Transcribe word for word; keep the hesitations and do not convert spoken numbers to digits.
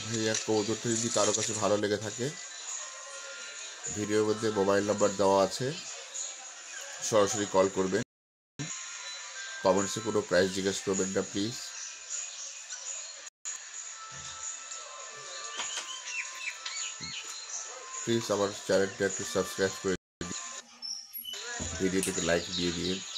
এই এক কবুতরটি যদি কারো কাছে ভালো লেগে থাকে, ভিডিওর মধ্যে মোবাইল নাম্বার দেওয়া আছে, সরাসরি কল করবেন। কমেন্টসে কোনো প্রাইস জিজ্ঞেস করবেন না প্লিজ। প্লিজ আমার চ্যানেলটা একটু সাবস্ক্রাইব করে ভিডিওটিকে লাইক দিয়ে দিন।